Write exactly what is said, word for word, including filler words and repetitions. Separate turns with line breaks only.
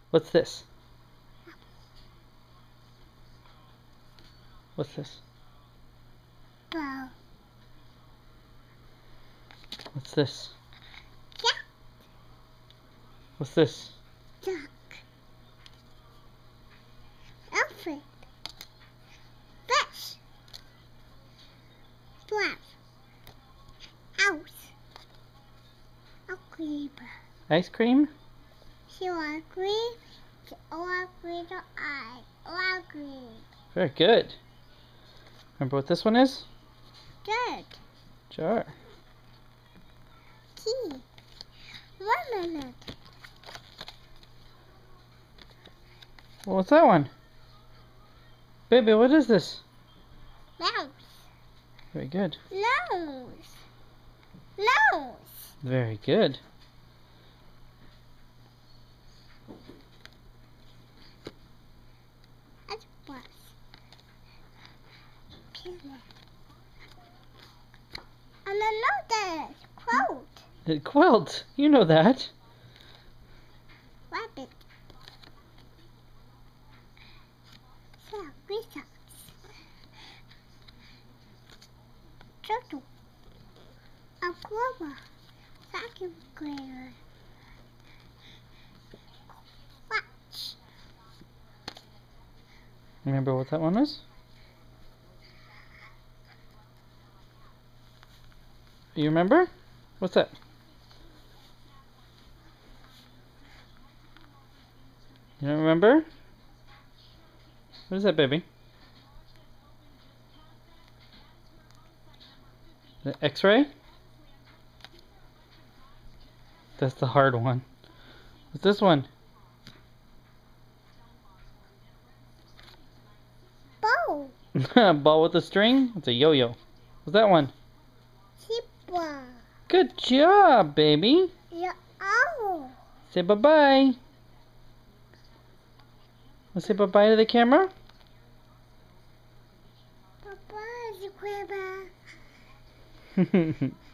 What's this? What's this?
Bow.
What's this?
Cat.
What's this?
Duck. Elephant. Fish. Swan. House. A creeper.
Ice cream?
She was green. She was green eye. All green.
Very good. Remember what this one is?
Good.
Jar.
Key. One minute.
Well, what's that one? Baby, what is this?
Mouse.
Very good.
Nose. Nose.
Very good.
That's bus. Pillow. And another quote.
A quilt. You know that.
Rabbit. So, wizards. Turtle. A clover. Vacuum cleaner. Watch.
Remember what that one is? You remember? What's that? You don't remember? What is that, baby? The X-ray? That's the hard one. What's this one?
Bow.
Ball with a string? It's a yo-yo. What's that one?
Zebra.
Good job, baby.
Yeah. Owl.
Say bye-bye. Let's say bye-bye to the camera.
Bye-bye, Zebra.